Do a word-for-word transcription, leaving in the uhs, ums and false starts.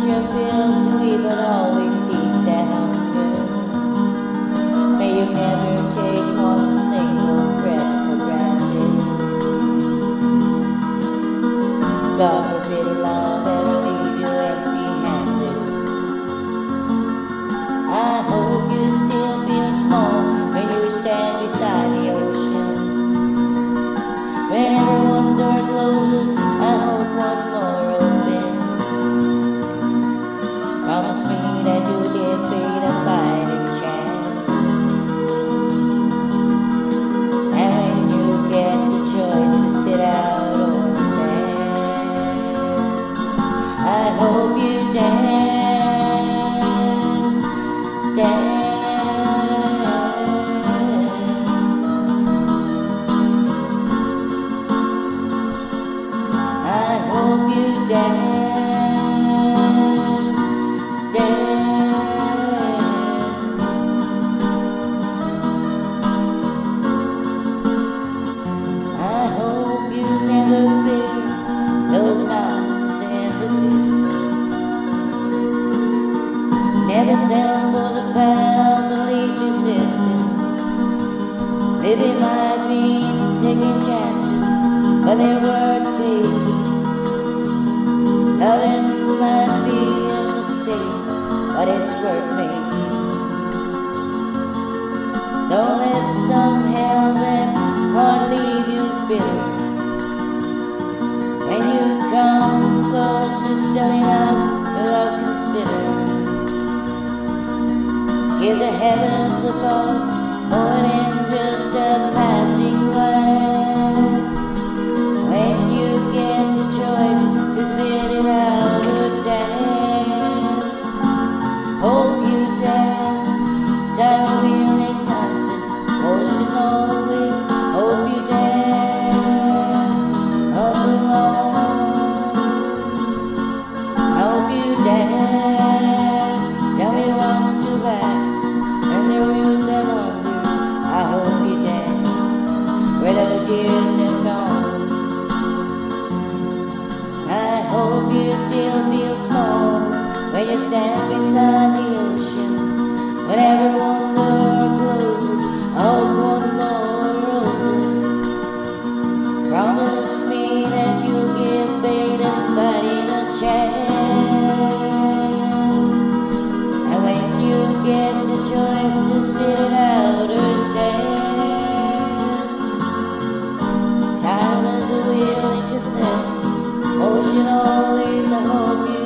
you feel to eat, but always keep that hunger. May you never take one single breath for granted. God forbid a love ever leave you empty-handed. I hope you still feel small when you stand beside the ocean. Whenever one door closes, I hope one more opens. Promise me that you'll give fate a fighting chance. And when you get the choice to sit out or dance, I hope you dance, dance. I hope you dance, dance. I hope you never fear those mountains in the distance. Never settle for the path of least resistance. Living might mean taking chances, but they're worth taking. Loving might be a mistake, but it's worth making. Don't let some hell-bent heart leave you bitter. When you come close to selling out without considering, give the heavens above more than just a passing glance. When you get the choice to sit it out or dance, hope you dance, time wheeling constant, motion always, hope you dance, hustle on, hope you dance, tell me what's too bad, and there will that wonder, I hope you dance, where those years have gone. I hope you still feel small when you stand beside the ocean. Whenever one door closes, I hope one more opens. Promise me that you'll give fate and fighting a chance. And when you get the choice to sit it out or dance, time is a wheel in cassette. Ocean always, I hope you